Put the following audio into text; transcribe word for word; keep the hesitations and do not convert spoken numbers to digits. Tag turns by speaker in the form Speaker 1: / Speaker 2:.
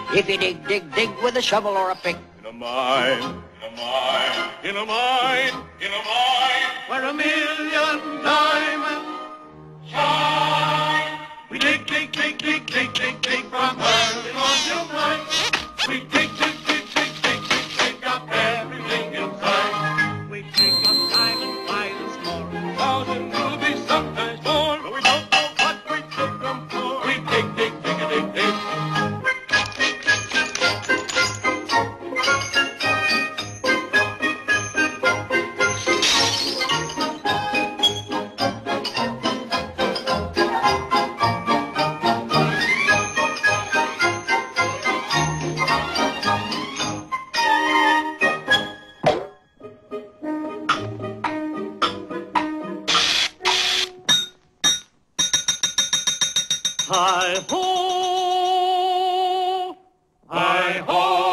Speaker 1: If you dig, dig, dig with a shovel or a pick.
Speaker 2: In a mine, in a mine, in a mine, in a mine, where a million diamonds shine. We dig, dig, dig, dig, dig, dig, dig from early morn till night. We dig, dig, dig, dig, dig, dig, dig up everything inside. We dig up diamond files more, a thousand rubies, sometimes more, but we don't know what we dig them for. We dig, dig, dig, dig, dig. Hi-ho, hi-ho.